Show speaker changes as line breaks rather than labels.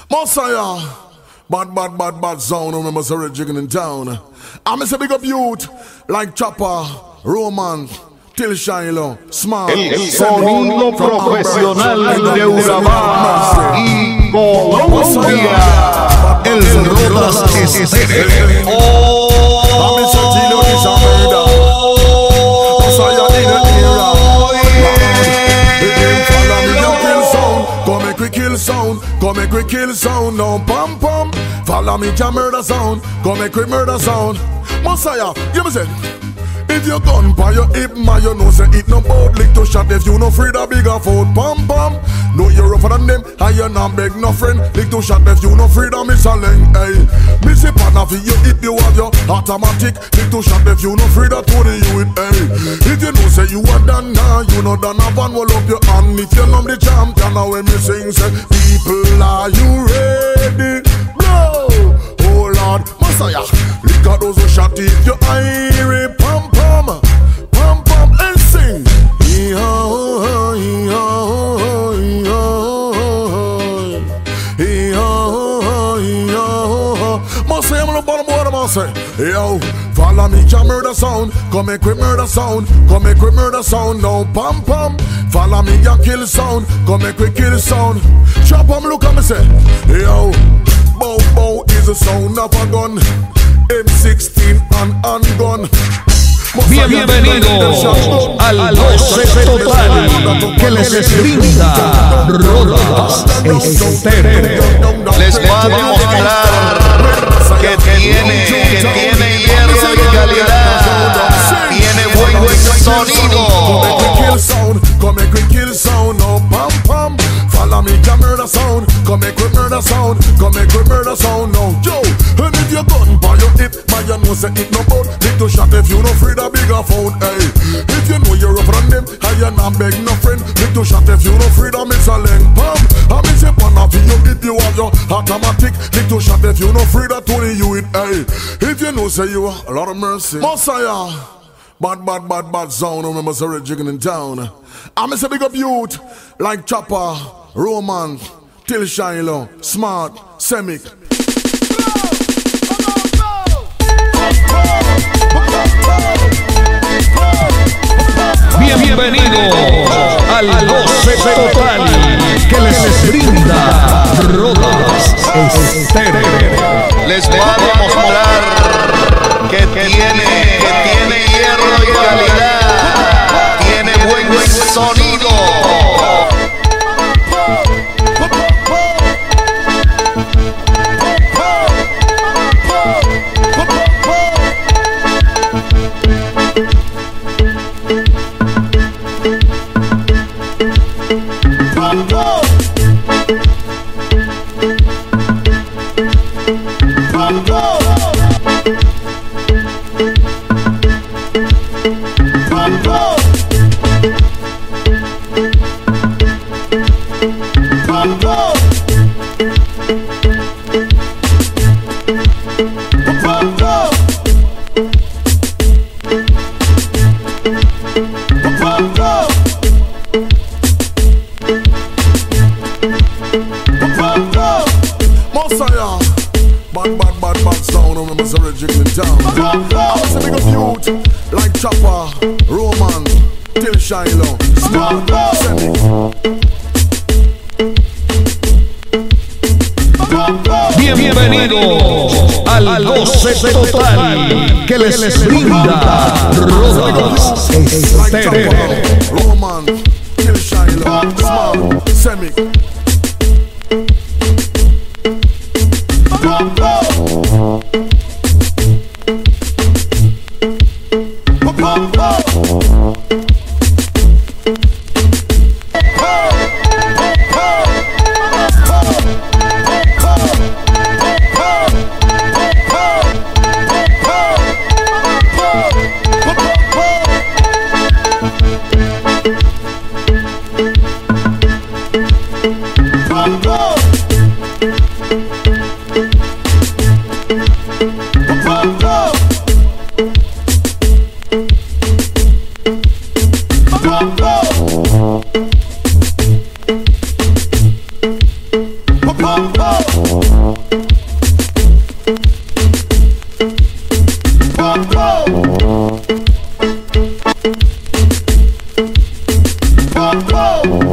Messiah, bad zone. Remember, Sir Jigging in town. I'm a big up youth like Chopper, Roman, Till Shiloh, Smart.
El sonido profesional de Urabá y Colombia. El Rodas Estéreo.
Come make we kill sound, no pam pam. Follow me to murder sound, come make we murder sound. Messiah, you me say, if you gun by your hip, man, you know say it no bout lick to shot if you no afraid of bigger food. Pam pam, no you're rougher than them, and you not beg no friend. Lick to shot if you no afraid of miss a leng. Hey, miss a partner for you if you have your automatic. Lick to shot if you no afraid of Tony you it. Hey, if you know say you are done now, you know done up and roll up your hand. If you know the champion, now when me sing say, people are you ready? Blow, oh Lord, Messiah, lick at those who shot if you irie. Pam pam, pam pam, and sing. Ee-oh, ee-oh, ee-oh, ee-oh, ee-oh. Must say I'm on the bottom of the must say, yo, follow me to murder sound, come make we murder sound, come make we murder sound. Now pam pam, follow me and kill sound, come make we kill sound. Chop 'em, look at me say, yo, bow bow is the sound of a gun, M16 and handgun.
Bienvenidos al goce total que les brinda Rodas Estéreo.
Les va a demostrar que tiene hierro y calidad, tiene buen sonido.
Come make we kill sound, no pam pam. Follow me to murder sound, come make we murder sound, come make we murder sound now. Yo, and if you gun by your hip, man you know say it no bout lick to shot if you no afraid of bigger phone. Hey, if you know you're rougher than them, and you not beg no friend. Lick to shot if you no afraid of miss a leng. Pam, I miss a partner for you if you have your automatic. Lick to shot if you no afraid of Tony you it. Hey, if you know say you are a lot of mercy. Messiah, bad zone. Remember Sir Jigging in town. I'm a big up youth like Chopper, Roman, Till Shiloh, Smart, Semic.
Bienvenidos al goce total que les brinda Rodas Estéreo.
Les va a demostrar que tiene hierro y calidad, tiene buen sonido.
Messiah, bad sound. Remember Sir Jigging in town. I was a big up youth like Chopper, Roman, Till Shiloh, Smart, Semic.
Bienvenidos al goce total que les brinda Rodas Estéreo.
Roman, Till Shiloh, Smart, Semic. Whoa.